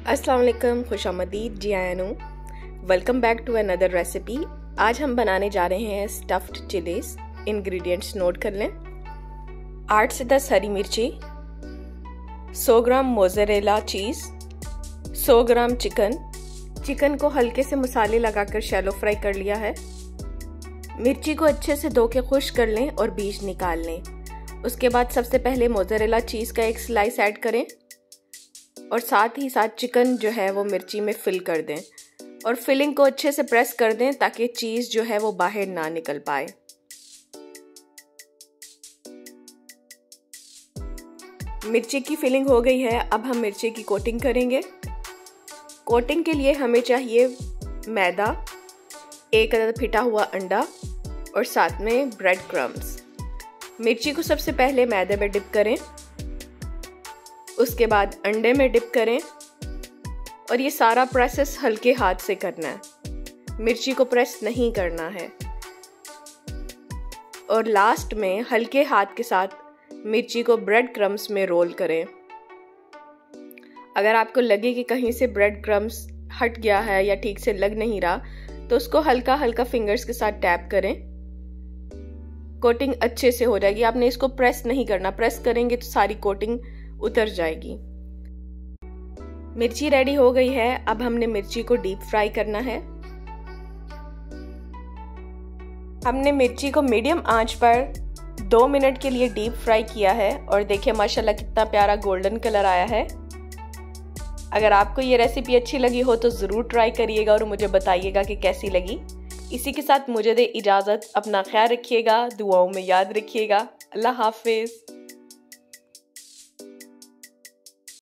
अस्सलाम वालेकुम, खुशामदीद जी आयानू। Welcome back to another recipe. आज हम बनाने जा रहे हैं स्टफ्ड चिलीज। इंग्रेडिएंट्स नोट कर लें। 8 से 10 हरी मिर्ची, 100 ग्राम मोज़रेला चीज़, 100 ग्राम चिकन को हल्के से मसाले लगाकर शैलो फ्राई कर लिया है। मिर्ची को अच्छे से धो के खुश्क कर लें और बीज निकाल लें। उसके बाद सबसे पहले मोज़रेला चीज़ का एक स्लाइस ऐड करें और साथ ही साथ चिकन जो है वो मिर्ची में फिल कर दें और फिलिंग को अच्छे से प्रेस कर दें ताकि चीज़ जो है वो बाहर ना निकल पाए। मिर्ची की फिलिंग हो गई है। अब हम मिर्ची की कोटिंग करेंगे। कोटिंग के लिए हमें चाहिए मैदा, 1 अदद फिटा हुआ अंडा और साथ में ब्रेड क्रम्स। मिर्ची को सबसे पहले मैदे में डिप करें, उसके बाद अंडे में डिप करें और ये सारा प्रोसेस हल्के हाथ से करना है, मिर्ची को प्रेस नहीं करना है। और लास्ट में हल्के हाथ के साथ मिर्ची को ब्रेड क्रम्स में रोल करें। अगर आपको लगे कि कहीं से ब्रेड क्रम्स हट गया है या ठीक से लग नहीं रहा तो उसको हल्का हल्का फिंगर्स के साथ टैप करें। कोटिंग अच्छे से हो जाएगी। आपने इसको प्रेस नहीं करना, प्रेस करेंगे तो सारी कोटिंग उतर जाएगी। मिर्ची रेडी हो गई है। अब हमने मिर्ची को डीप फ्राई करना है। हमने मिर्ची को मीडियम आंच पर 2 मिनट के लिए डीप फ्राई किया है और देखिए माशाल्लाह कितना प्यारा गोल्डन कलर आया है। अगर आपको ये रेसिपी अच्छी लगी हो तो ज़रूर ट्राई करिएगा और मुझे बताइएगा कि कैसी लगी। इसी के साथ मुझे दे इजाज़त। अपना ख्याल रखिएगा, दुआओं में याद रखिएगा। अल्लाह हाफिज़।